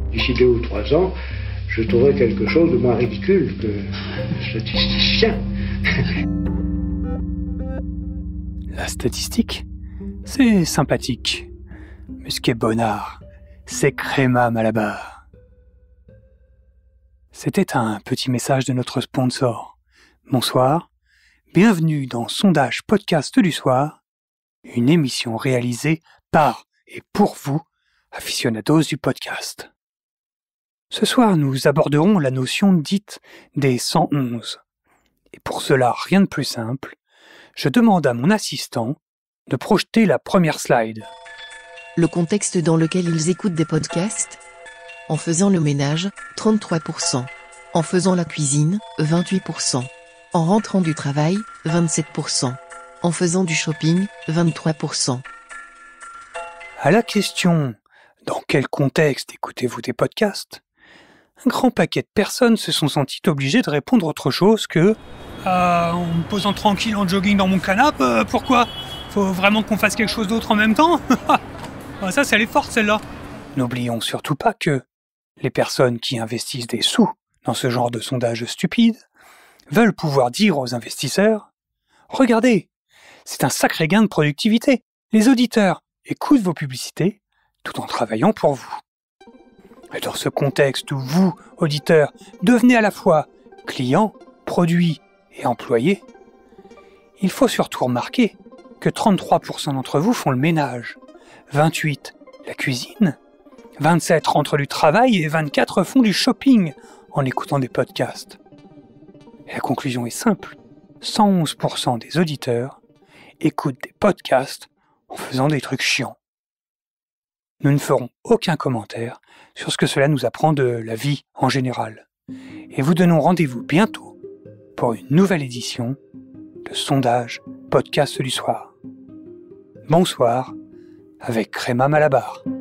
D'ici 2 ou 3 ans, je trouverai quelque chose de moins ridicule que statisticien. La statistique, c'est sympathique. Mais ce qui est bonnard, c'est Crema Malabar. C'était un petit message de notre sponsor. Bonsoir, bienvenue dans Sondage Podcast du Soir, une émission réalisée par et pour vous, aficionados du podcast. Ce soir, nous aborderons la notion dite des 111. Et pour cela, rien de plus simple, je demande à mon assistant de projeter la première slide. Le contexte dans lequel ils écoutent des podcasts. En faisant le ménage, 33%. En faisant la cuisine, 28%. En rentrant du travail, 27%. En faisant du shopping, 23%. À la question « Dans quel contexte écoutez-vous des podcasts ?», un grand paquet de personnes se sont senties obligées de répondre autre chose que « En me posant tranquille en jogging dans mon canapé, pourquoi ? Faut vraiment qu'on fasse quelque chose d'autre en même temps ?» Ça, elle est forte celle-là. N'oublions surtout pas que les personnes qui investissent des sous dans ce genre de sondage stupide veulent pouvoir dire aux investisseurs « Regardez, c'est un sacré gain de productivité. Les auditeurs écoutent vos publicités tout en travaillant pour vous. » Et dans ce contexte où vous, auditeurs, devenez à la fois clients, produits et employés, il faut surtout remarquer que 33% d'entre vous font le ménage, 28% la cuisine, 27% rentrent du travail et 24% font du shopping en écoutant des podcasts. Et la conclusion est simple, 111% des auditeurs écoutent des podcasts en faisant des trucs chiants. Nous ne ferons aucun commentaire sur ce que cela nous apprend de la vie en général. Et vous donnons rendez-vous bientôt pour une nouvelle édition de Sondage Podcast du Soir. Bonsoir avec Crema Malabar.